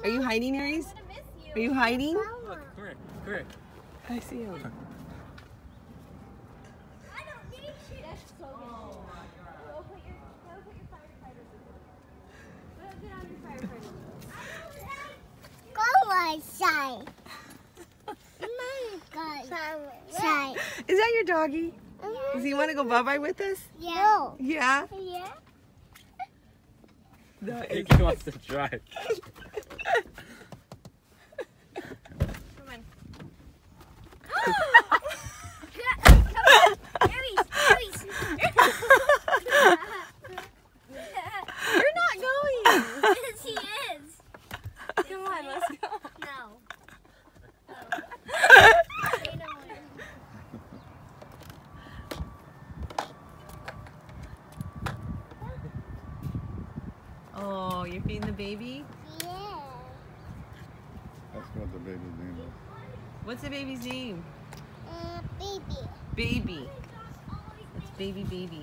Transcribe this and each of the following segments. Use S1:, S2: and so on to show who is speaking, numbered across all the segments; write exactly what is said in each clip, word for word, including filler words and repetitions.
S1: Are you hiding, Aries? Are you hiding?
S2: Look, come here, come here.
S1: I see him.
S3: I don't need shit. That's so good. Oh my God. Go put your, go put your firefighters in there. Go get on your firefighters. Go outside. Side.
S1: Is that your doggy?
S3: Yeah.
S1: Does he want to go bye-bye with us?
S3: Yeah. No.
S1: Yeah?
S3: Yeah.
S1: That
S2: He
S1: is...
S2: wants to drive.
S3: Come on. Aries, Aries.
S1: You're not going.
S3: Yes, he is.
S1: Come on, let's go.
S3: No.
S1: Oh, you're feeding the baby?
S3: Yeah.
S4: That's what the baby's name is.
S1: What's the baby's name?
S3: Uh, baby.
S1: Baby. It's baby baby.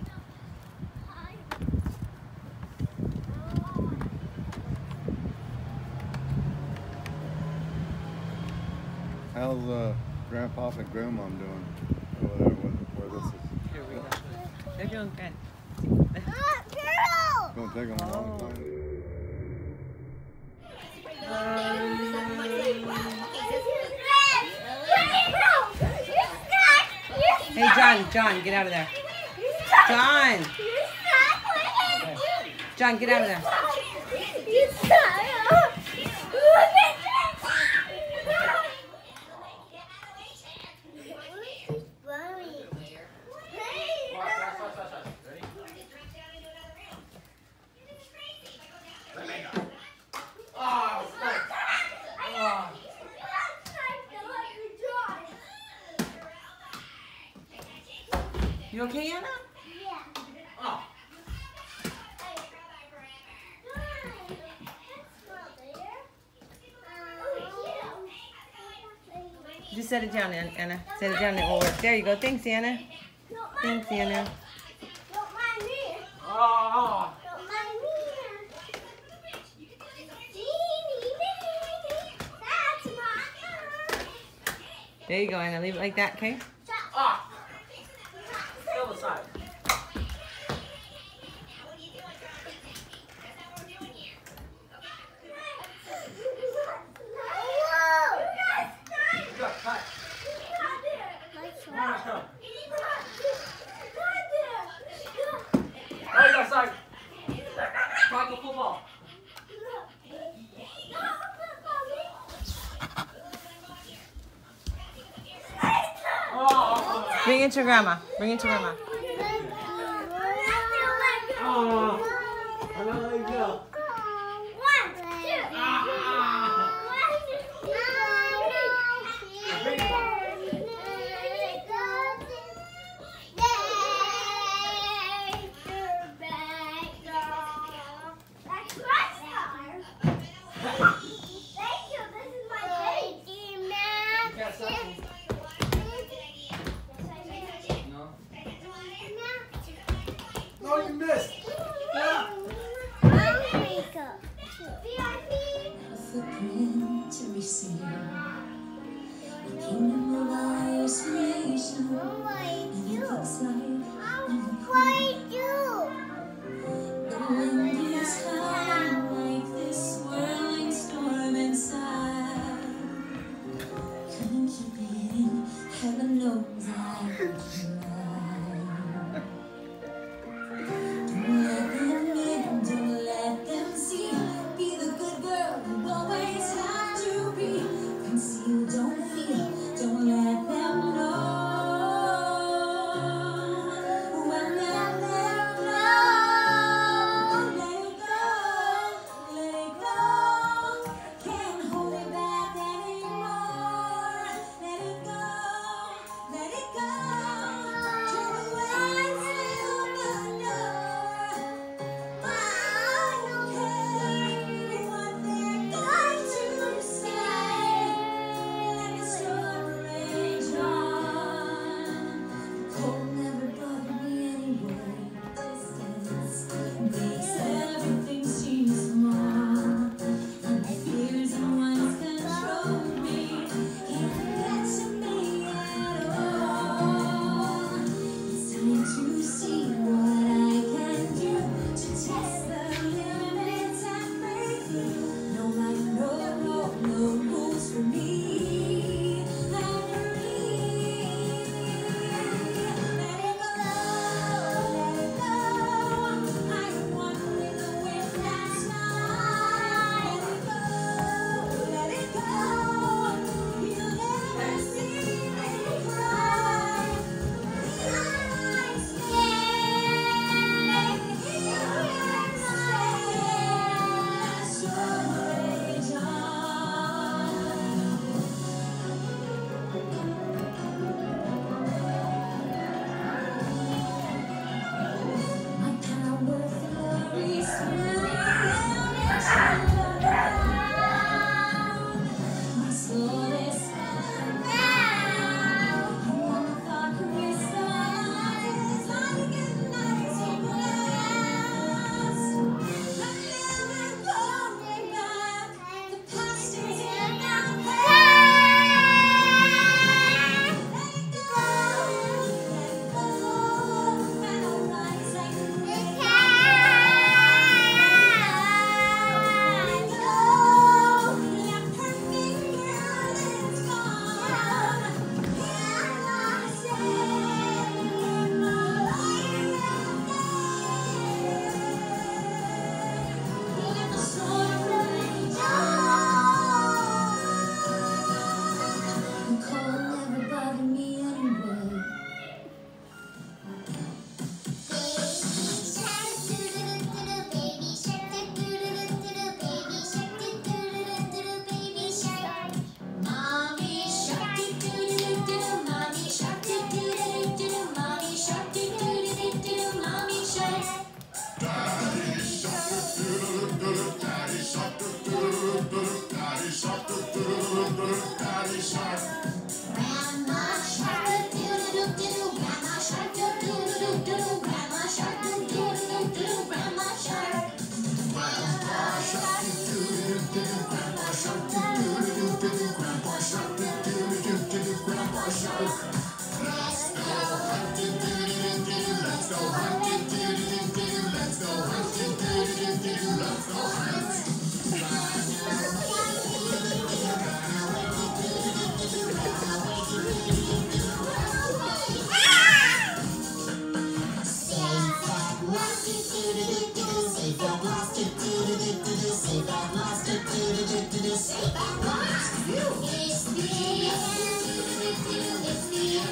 S4: How's uh, Grandpa and Grandma doing over there where, where this is?
S1: Here we go. They're doing good.
S3: Ah, girl!
S4: It's going to take them a long
S1: Oh.
S4: time. Hey,
S1: John, John, get out of there. John! John, get out of there. You okay, Anna? Oh. Just set it down, Anna. Set it down and it will work. There you go. Thanks, Anna. Thanks, Anna.
S3: Don't mind me.
S2: Oh.
S3: Don't mind me. That's my car.
S1: There you go, Anna. Leave it like that, okay?
S2: Ah. Still aside. Right outside. Tackle football. Oh.
S1: Bring it to Grandma. Bring it to Grandma.
S2: Oh. I don't let you go. No, you missed.
S5: To receive a kingdom of isolation, and it looks like the wind is high like this swirling storm inside. Couldn't you be in heaven knows I could try. Don't let them in, don't let them see. Be the good girl you always have to be. Conceal, don't feel, don't let them know. When let them know,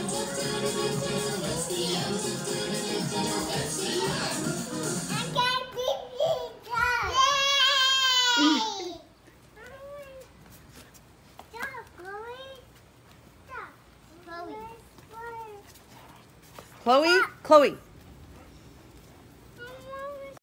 S1: Chloe, Chloe.